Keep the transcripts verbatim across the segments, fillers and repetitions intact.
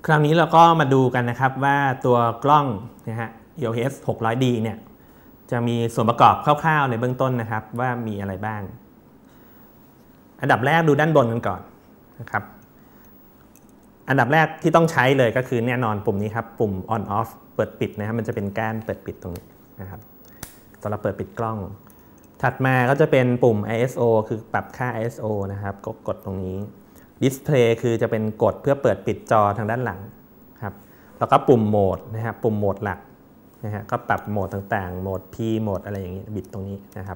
คราวนี้เราก็มาดูกันนะครับว่าตัวกล้องนะฮะ อี โอ เอส หกร้อยดี เนี่ยจะมีส่วนประกอบคร่าวๆในเบื้องต้นนะครับว่ามีอะไรบ้างอันดับแรกดูด้านบนกันก่อนนะครับอันดับแรกที่ต้องใช้เลยก็คือแน่นอนปุ่มนี้ครับปุ่ม on off เปิดปิดนะครับมันจะเป็นก้านเปิดปิดตรงนี้นะครับสำหรับเปิดปิดกล้องถัดมาก็จะเป็นปุ่ม ไอ เอส โอ คือปรับค่า ไอ เอส โอ นะครับก็กดตรงนี้ Display คือจะเป็นกดเพื่อเปิดปิดจอทางด้านหลังครับแล้วก็ปุ่มโหมดนะครับปุ่มโหมดหลักนะฮะก็ปรับโหมดต่างๆโหมด P โหมดอะไรอย่างนี้บิดตรงนี้นะครับ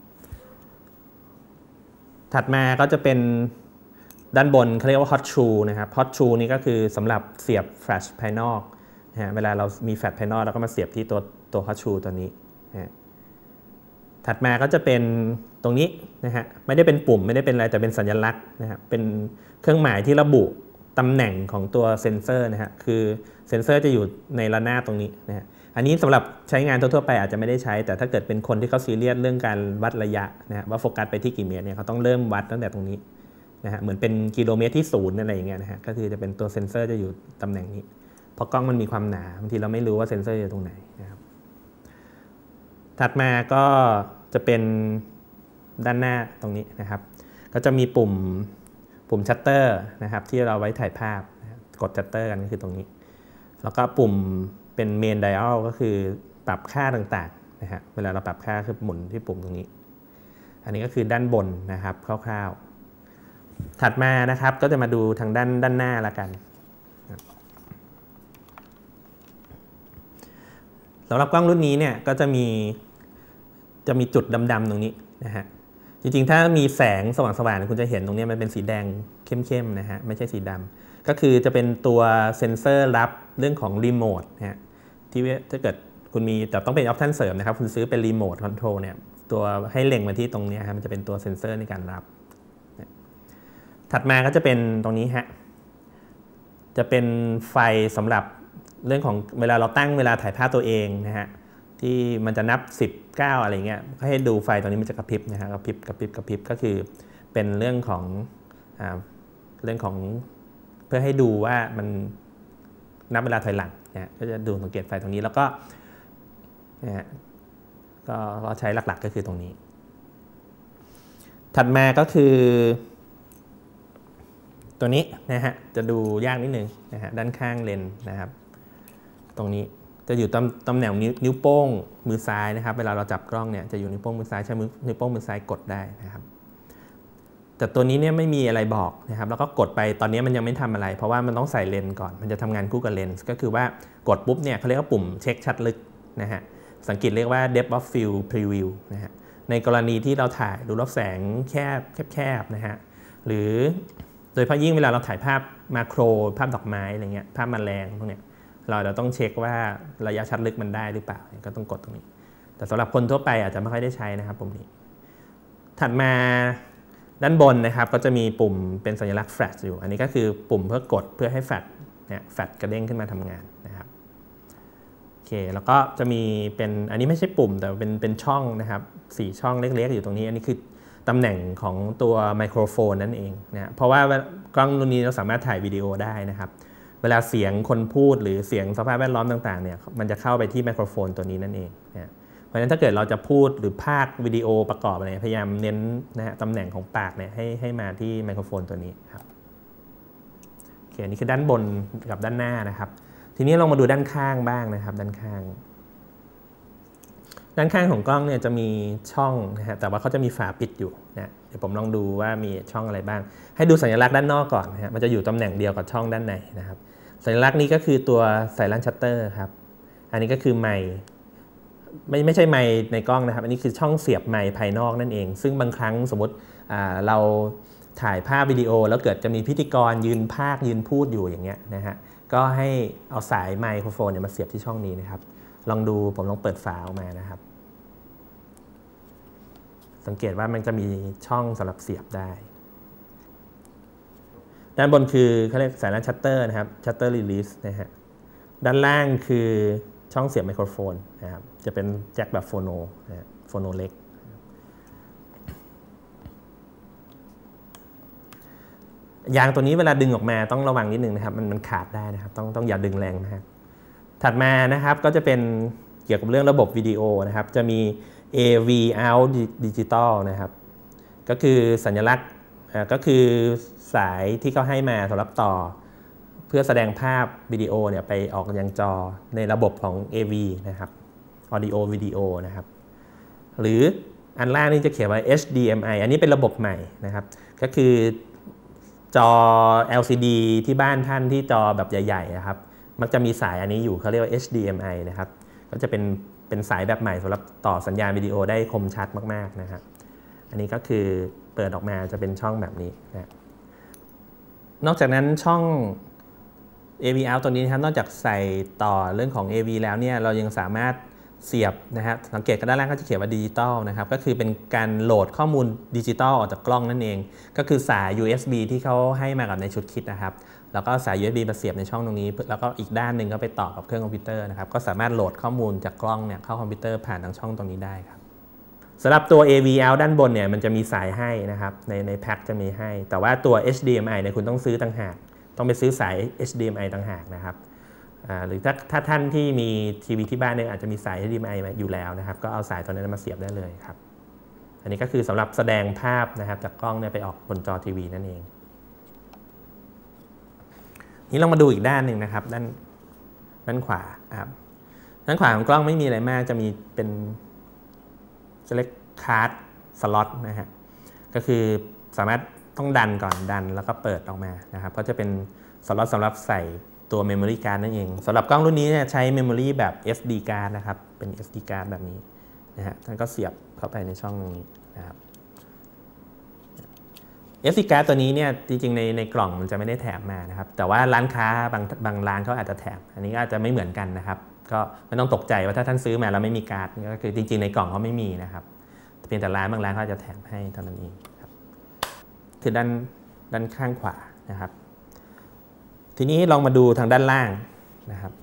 ถัดมาก็จะเป็นด้านบนเขาเรียกว่า Hot Shoe นะครับ Hot Shoe นี่ก็คือสำหรับเสียบแฟลชภายนอกนะฮะเวลาเรามีแฟลชภายนอกเราก็มาเสียบที่ตัวตัว Hot Shoe ตัวนี้นะถัดมาก็จะเป็นตรงนี้นะฮะไม่ได้เป็นปุ่มไม่ได้เป็นอะไรแต่เป็นสัญลักษณ์นะครับเป็นเครื่องหมายที่ระบุตำแหน่งของตัวเซ็นเซอร์นะฮะคือเซ็นเซอร์จะอยู่ในระนาบตรงนี้นะฮะอันนี้สำหรับใช้งานทั่วๆไปอาจจะไม่ได้ใช้แต่ถ้าเกิดเป็นคนที่เขาซีเรียสเรื่องการวัดระยะนะฮะว่าโฟกัสไปที่กี่เมตรเนี่ยเขาต้องเริ่มวัดตั้งแต่ตรงนี้นะฮะเหมือนเป็นกิโลเมตรที่ศูนย์อะไรอย่างเงี้ยนะฮะก็คือจะเป็นตัวเซ็นเซอร์จะอยู่ตำแหน่งนี้เพราะกล้องมันมีความหนาบางทีเราไม่รู้ว่าเซ็นเซอร์อยู่ตรงไหนนะครับถัดมาก็จะเป็นด้านหน้าตรงนี้นะครับก็จะมีปุ่มปุ่มชัตเตอร์นะครับที่เราไว้ถ่ายภาพกดชัตเตอร์กันก็คือตรงนี้แล้วก็ปุ่มเป็นเมนไดอัลก็คือปรับค่าต่างๆนะฮะเวลาเราปรับค่าคือหมุนที่ปุ่มตรงนี้อันนี้ก็คือด้านบนนะครับคร่าวๆถัดมานะครับก็จะมาดูทางด้านด้านหน้าละกันสำหรับกล้องรุ่นนี้เนี่ยก็จะมีจะมีจุดดำๆตรงนี้นะฮะจริงๆถ้ามีแสงสว่างๆคุณจะเห็นตรงนี้มันเป็นสีแดงเข้มๆนะฮะไม่ใช่สีดำก็คือจะเป็นตัวเซ็นเซอร์รับเรื่องของรีโมทนะฮะที่ถ้าเกิดคุณมีแต่ต้องเป็นออปชั่นเสริมนะครับคุณซื้อเป็นรีโมทคอนโทรลเนี่ยตัวให้เล็งมาที่ตรงนี้ครับมันจะเป็นตัวเซ็นเซอร์ในการรับถัดมาก็จะเป็นตรงนี้ฮะจะเป็นไฟสำหรับเรื่องของเวลาเราตั้งเวลาถ่ายภาพตัวเองนะฮะที่มันจะนับสิบ เก้าอะไรเงี้ยให้ดูไฟตรงนี้มันจะกระพริบนะฮะกระพริบกระพริบกระพริบก็คือเป็นเรื่องของอ่าเรื่องของเพื่อให้ดูว่ามันนับเวลาถอยหลังนะก็จะดูสังเกตไฟตรงนี้แล้วก็นะฮะก็ใช้หลักๆก็คือตรงนี้ถัดมาก็คือตัวนี้นะฮะจะดูยากนิดนึงนะฮะด้านข้างเลนส์นะครับตรงนี้จะอยู่ตำตำแหน่งนิ้วนิ้วโป้งมือซ้ายนะครับเวลาเราจับกล้องเนี่ยจะอยู่นิ้วโป้งมือซ้ายใช้มือนิ้วโป้งมือซ้ายกดได้นะครับแต่ตัวนี้เนี่ยไม่มีอะไรบอกนะครับแล้วก็กดไปตอนนี้มันยังไม่ทำอะไรเพราะว่ามันต้องใส่เลนส์ก่อนมันจะทำงานคู่กับเลนส์ก็คือว่ากดปุ๊บเนี่ยเขาเรียกว่าปุ่มเช็คชัดลึกนะฮะสังเกตเรียกว่า depth of field preview นะฮะในกรณีที่เราถ่ายดูรอบแสงแคบแคบๆนะฮะหรือโดยเฉพาะยิ่งเวลาเราถ่ายภาพมาโครภาพดอกไม้อะไรเงี้ยภาพแมลงพวกเนี้ยเราเราต้องเช็คว่าระยะชัดลึกมันได้หรือเปล่าก็ต้องกดตรงนี้แต่สำหรับคนทั่วไปอาจจะไม่ค่อยได้ใช้นะครับปุ่มนี้ถัดมาด้านบนนะครับก็จะมีปุ่มเป็นสัญลักษณ์แฟลชอยู่อันนี้ก็คือปุ่มเพื่อกดเพื่อให้แฟลชเนี่ยแฟลชกระเด้งขึ้นมาทำงานนะครับโอเคแล้วก็จะมีเป็นอันนี้ไม่ใช่ปุ่มแต่เป็นเป็นช่องนะครับสี่ช่องเล็กๆอยู่ตรงนี้อันนี้คือตำแหน่งของตัวไมโครโฟนนั่นเองนะเพราะว่ากล้องรุ่นนี้เราสามารถถ่ายวิดีโอได้นะครับเวลาเสียงคนพูดหรือเสียงสภาพแวดล้อมต่างๆเนี่ยมันจะเข้าไปที่ไมโครโฟนตัวนี้นั่นเองนะเพราะฉะนั้นถ้าเกิดเราจะพูดหรือพากย์วิดีโอประกอบอะไรพยายามเน้นนะฮะตำแหน่งของปากเนี่ยให้ให้มาที่ไมโครโฟนตัวนี้ครับโอเคนี่คือด้านบนกับด้านหน้านะครับทีนี้ลองมาดูด้านข้างบ้างนะครับด้านข้างด้านข้างของกล้องเนี่ยจะมีช่องนะฮะแต่ว่าเขาจะมีฝาปิดอยู่นะเดี๋ยวผมลองดูว่ามีช่องอะไรบ้างให้ดูสัญลักษณ์ด้านนอกก่อนนะฮะมันจะอยู่ตำแหน่งเดียวกับช่องด้านในนะครับสัญลักษณ์นี้ก็คือตัวไซเลนชัตเตอร์ครับอันนี้ก็คือไมค์ไม่ไม่ใช่ไมค์ในกล้องนะครับอันนี้คือช่องเสียบไมค์ภายนอกนั่นเองซึ่งบางครั้งสมมติเราถ่ายภาพวิดีโอแล้วเกิดจะมีพิธีกรยืนพากย์ยืนพูดอยู่อย่างเงี้ยนะฮะก็ให้เอาสายไมโครโฟนเนี่ยมาเสียบที่ช่องนี้นะครับลองดูผมลองเปิดฝาออกมานะครับสังเกตว่ามันจะมีช่องสำหรับเสียบได้ด้านบนคือเขาเรียกสายชัตเตอร์นะครับชัตเตอร์รีลีสนะฮะด้านล่างคือช่องเสียบไมโครโฟนนะครับจะเป็นแจ็คแบบโฟโนนะฮะโฟโนเล็กยางตัวนี้เวลาดึงออกมาต้องระวังนิดนึงนะครับมันมันขาดได้นะครับต้องต้องอย่าดึงแรงมากถัดมานะครับก็จะเป็นเกี่ยวกับเรื่องระบบวิดีโอนะครับจะมี เอ วี Out Digital นะครับก็คือสัญลักษณ์ก็คือสายที่เขาให้มาสำหรับต่อเพื่อแสดงภาพวิดีโอเนี่ยไปออกยังจอในระบบของ เอ วี นะครับ Audio Video นะครับหรืออันล่างนี่จะเขียนว่า เอช ดี เอ็ม ไอ อันนี้เป็นระบบใหม่นะครับก็คือจอ แอล ซี ดี ที่บ้านท่านที่จอแบบใหญ่ๆนะครับมักจะมีสายอันนี้อยู่เขาเรียกว่า เอช ดี เอ็ม ไอ นะครับก็จะเป็นเป็นสายแบบใหม่สำหรับต่อสัญญาณวิดีโอได้คมชัดมากๆนะครับอันนี้ก็คือเปิดออกมาจะเป็นช่องแบบนี้นะนอกจากนั้นช่อง เอ วี Out ตัวนี้นะครับนอกจากใส่ต่อเรื่องของ เอ วี แล้วเนี่ยเรายังสามารถเสียบนะฮะสังเกตกันด้านล่างก็จะเขียนว่าดิจิตอลนะครับก็คือเป็นการโหลดข้อมูลดิจิตอลออกจากกล้องนั่นเองก็คือสาย ยู เอส บี ที่เขาให้มากับในชุดคิดนะครับแล้วก็สาย ยู เอส บี มาเสียบในช่องตรงนี้แล้วก็อีกด้านหนึ่งก็ไปต่อกับเครื่องคอมพิวเตอร์นะครับก็สามารถโหลดข้อมูลจากกล้องเนี่ยเข้าคอมพิวเตอร์ผ่านทางช่องตรงนี้ได้ครับสำหรับตัว เอ วี Out ด้านบนเนี่ยมันจะมีสายให้นะครับในในแพ็คจะมีให้แต่ว่าตัว เอช ดี เอ็ม ไอ เนี่ยคุณต้องซื้อต่างหากต้องไปซื้อสาย เอช ดี เอ็ม ไอ ต่างหากนะครับหรือถ้าถ้าท่านที่มีทีวีที่บ้านเนี่ยอาจจะมีสาย เอช ดี เอ็ม ไอ มาอยู่แล้วนะครับก็เอาสายตัวนั้นมาเสียบได้เลยครับอันนี้ก็คือสำหรับแสดงภาพนะครับจากกล้องเนี่ยไปออกบนจอทีวีนั่นเองนี้เรามาดูอีกด้านหนึ่งนะครับด้านด้านขวาครับด้านขวาของกล้องไม่มีอะไรมากจะมีเป็นจะเรียกคาร์ดสล็อตนะฮะก็คือสามารถต้องดันก่อนดันแล้วก็เปิดออกมานะครับก็จะเป็นสล็อตสำหรับใส่ตัว Memory Card นั่นเองสำหรับกล้องรุ่นนี้เนี่ยใช้ Memory แบบ เอส ดี Card นะครับเป็น เอส ดี Card แบบนี้นะฮะท่านก็เสียบเข้าไปในช่องตรงนี้นะครับ เอส ดี Card ตัวนี้เนี่ยจริงๆในในกล่องมันจะไม่ได้แถมมานะครับแต่ว่าร้านค้าบางบางร้านเขาอาจจะแถมอันนี้ก็อาจจะไม่เหมือนกันนะครับก็ไม่ต้องตกใจว่าถ้าท่านซื้อมาแล้วไม่มีการ์ดก็คือจริงๆในกล่องเขาไม่มีนะครับเพียงแต่ร้านบางร้านเขาจะแถมให้เท่านั้นเองครับคือด้านด้านข้างขวานะครับทีนี้ลองมาดูทางด้านล่างนะครับ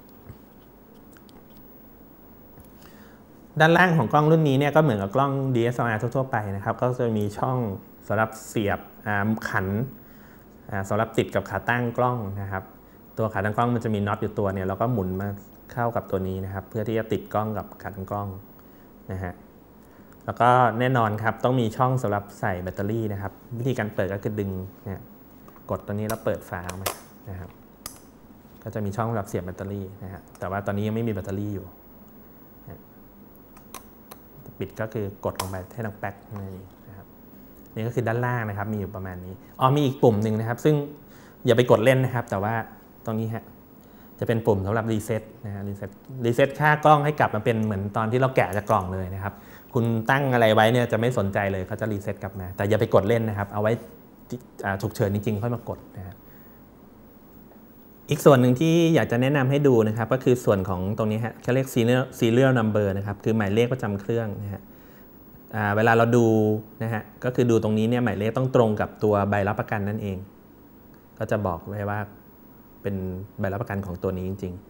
ด้านล่างของกล้องรุ่นนี้เนี่ยก็เหมือนกับกล้อง ดี เอส แอล อาร์ ทั่วๆไปนะครับก็จะมีช่องสำหรับเสียบขันสำหรับติดกับขาตั้งกล้องนะครับตัวขาตั้งกล้องมันจะมีน็อตอยู่ตัวเนี่ยเราก็หมุนมาเข้ากับตัวนี้นะครับเพื่อที่จะติดกล้องกับขาตั้งกล้องนะฮะแล้วก็แน่นอนครับต้องมีช่องสำหรับใส่แบตเตอรี่นะครับวิธีการเปิดก็คือดึงเนี่ยกดตัวนี้แล้วเปิดฝาออกมานะครับก็จะมีช่องสำหรับเสียบแบตเตอรี่นะฮะแต่ว่าตอนนี้ยังไม่มีแบตเตอรี่อยู่ปิดก็คือกดลงไปให้ดังแป๊กนั่นเองนะครับนี่ก็คือด้านล่างนะครับมีอยู่ประมาณนี้อ๋อมีอีกปุ่มหนึ่งนะครับซึ่งอย่าไปกดเล่นนะครับแต่ว่าตรงนี้ฮะจะเป็นปุ่มสำหรับรีเซ็ตนะฮะรีเซ็ตรีเซ็ตค่ากล้องให้กลับมาเป็นเหมือนตอนที่เราแกะจากกล่องเลยนะครับคุณตั้งอะไรไว้เนี่ยจะไม่สนใจเลยเขาจะรีเซ็ตกลับมาแต่อย่าไปกดเล่นนะครับเอาไว้ฉุกเฉินจริงๆค่อยมากดนะครับอีกส่วนหนึ่งที่อยากจะแนะนำให้ดูนะครับก็คือส่วนของตรงนี้ฮะเขาเรียก serial serial number นะครับคือหมายเลขประจำเครื่องนะฮะเวลาเราดูนะฮะก็คือดูตรงนี้เนี่ยหมายเลขต้องตรงกับตัวใบรับประกันนั่นเองก็จะบอกไว้ว่าเป็นใบรับประกันของตัวนี้จริง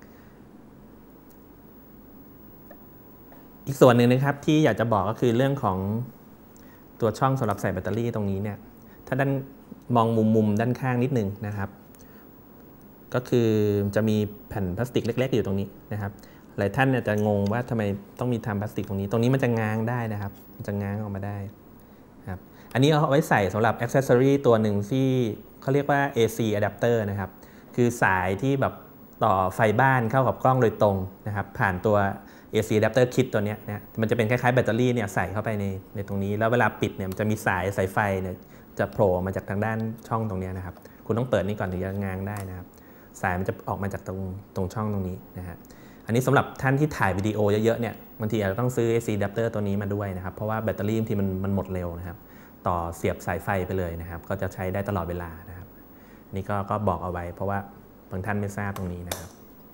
ๆอีกส่วนหนึ่งนะครับที่อยากจะบอกก็คือเรื่องของตัวช่องสำหรับใส่แบตเตอรี่ตรงนี้เนี่ยถ้าด้านมองมุมๆด้านข้างนิดนึงนะครับก็คือจะมีแผ่นพลาสติกเล็กๆอยู่ตรงนี้นะครับหลายท่านจะงงว่าทำไมต้องมีทำพลาสติกตรงนี้ตรงนี้มันจะง้างได้นะครับมันจะง้างออกมาได้ครับอันนี้เอาไว้ใส่สำหรับ accessory ตัวหนึ่งที่เขาเรียกว่า เอ ซี adapter นะครับคือสายที่แบบต่อไฟบ้านเข้ากับกล้องโดยตรงนะครับผ่านตัว เอ ซี adapter kit ตัวนี้นะมันจะเป็นคล้ายๆแบตเตอรี่เนี่ยใส่เข้าไปในในตรงนี้แล้วเวลาปิดเนี่ยมันจะมีสายสายไฟเนี่ยจะโผล่มาจากทางด้านช่องตรงนี้นะครับคุณต้องเปิดนี่ก่อนถึงจะง้างได้นะครับสายมันจะออกมาจากตรงตรงช่องตรงนี้นะฮะอันนี้สำหรับท่านที่ถ่ายวิดีโอเยอะๆเนี่ยบางทีอาจจะต้องซื้อ เอ ซี adapter ตัวนี้มาด้วยนะครับเพราะว่าแบตเตอรี่บางทีมันมันหมดเร็วนะครับต่อเสียบสายไฟไปเลยนะครับก็จะใช้ได้ตลอดเวลานะครับนี่ก็ก็บอกเอาไว้เพราะว่าบางท่านไม่ทราบตรงนี้นะครับ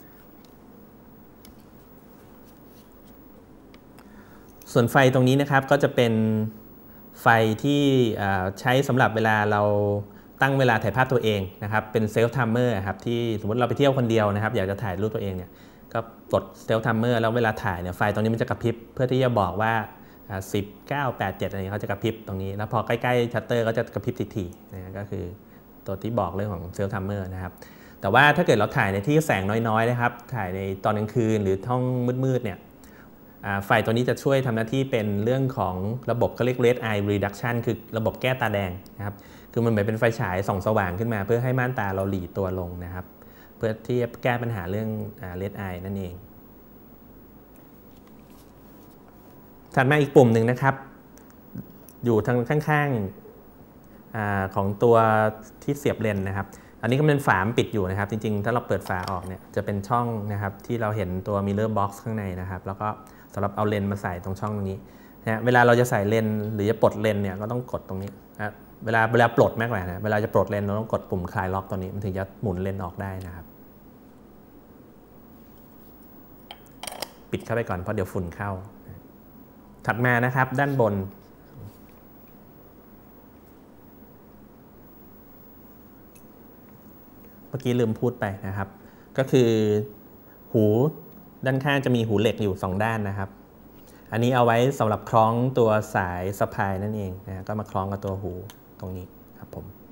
ส่วนไฟตรงนี้นะครับก็จะเป็นไฟที่ใช้สำหรับเวลาเราตั้งเวลาถ่ายภาพตัวเองนะครับเป็นเซลฟ์ไทม์เมอร์ครับที่สมมติเราไปเที่ยวคนเดียวนะครับอยากจะถ่ายรูปตัวเองเนี่ยก็กดเซลฟ์ไทม์เมอร์แล้วเวลาถ่ายเนี่ยไฟตรงนี้มันจะกระพริบเพื่อที่จะบอกว่าสิบ เก้า แปด เจ็ดอะไรเขาจะกระพริบตรงนี้แล้วพอใกล้ๆชัตเตอร์ก็จะกระพริบทีๆนะก็คือตัวที่บอกเรื่องของเซลล์ทัมเมอร์นะครับแต่ว่าถ้าเกิดเราถ่ายในที่แสงน้อยๆนะครับถ่ายในตอนกลางคืนหรือห้องมืดๆเนี่ยไฟตัวนี้จะช่วยทำหน้าที่เป็นเรื่องของระบบเขาเรียก red eye reduction คือระบบแก้ตาแดงนะครับคือมันเหมือนเป็นไฟฉายส่องสว่างขึ้นมาเพื่อให้ม่านตาเราหลีตัวลงนะครับเพื่อที่จะแก้ปัญหาเรื่อง red eye นั่นเองถัดมาอีกปุ่มหนึ่งนะครับอยู่ทางข้างๆของตัวที่เสียบเลนส์นะครับอันนี้ก็เป็นฝาปิดอยู่นะครับจริงๆถ้าเราเปิดฝาออกเนี่ยจะเป็นช่องนะครับที่เราเห็นตัว mirror box ข้างในนะครับแล้วก็สำหรับเอาเลนส์มาใส่ตรงช่องตรงนี้นะเวลาเราจะใส่เลนส์หรือจะปลดเลนส์เนี่ยก็ต้องกดตรงนี้นะเวลาเวลาปลดมากกว่านะเวลาจะปลดเลนส์เราต้องกดปุ่มคลายล็อกตัวนี้มันถึงจะหมุนเลนส์ออกได้นะครับปิดเข้าไปก่อนเพราะเดี๋ยวฝุ่นเข้าถัดมานะครับด้านบนเมื่อกี้ลืมพูดไปนะครับก็คือหูด้านข้างจะมีหูเหล็กอยู่สองด้านนะครับอันนี้เอาไว้สำหรับคล้องตัวสายสะพายนั่นเองนะก็มาคล้องกับตัวหูตรงนี้ครับผม